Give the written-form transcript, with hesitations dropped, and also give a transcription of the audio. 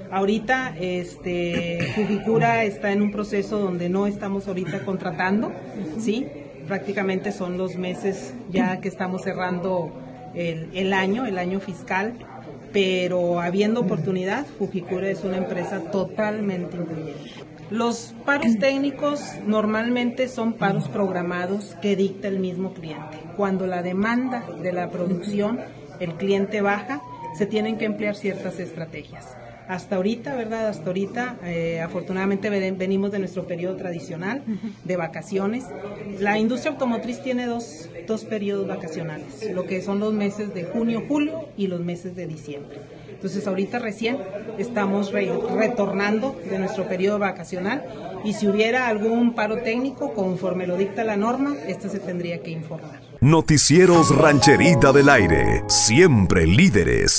Ahorita Fujikura está en un proceso donde no estamos ahorita contratando, ¿sí? Prácticamente son los meses ya que estamos cerrando el año fiscal, pero habiendo oportunidad, Fujikura es una empresa totalmente incluyente. Los paros técnicos normalmente son paros programados que dicta el mismo cliente. Cuando la demanda de la producción, el cliente baja, se tienen que emplear ciertas estrategias. Hasta ahorita, ¿verdad? Afortunadamente venimos de nuestro periodo tradicional de vacaciones. La industria automotriz tiene dos periodos vacacionales, lo que son los meses de junio, julio y los meses de diciembre. Entonces ahorita recién estamos retornando de nuestro periodo vacacional y si hubiera algún paro técnico, conforme lo dicta la norma, se tendría que informar. Noticieros Rancherita del Aire, siempre líderes.